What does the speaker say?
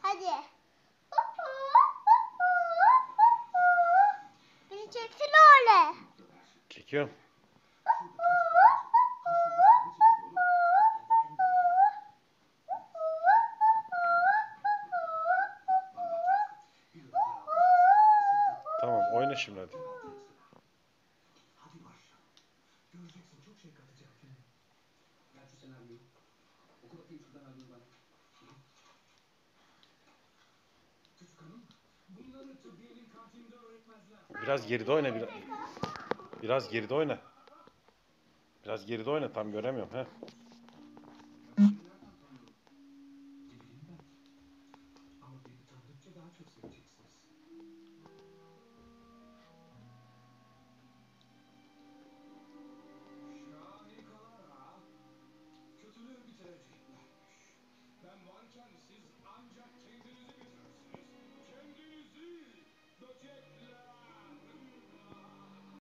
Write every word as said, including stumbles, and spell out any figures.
Hadi. Beni çeksene öyle. Çekiyorum. Tamam, oyna şimdi hadi. Göreceksin, çok şey katacak filme. Ver şu senaryoyu. Oku bakayım şuradan aldığını bana. Kıskanın. Bunları tıbbiyenin kantininde öğretmezler. Biraz geride oyna biraz. Biraz geride oyna. Biraz geride oyna, tam göremiyorum he.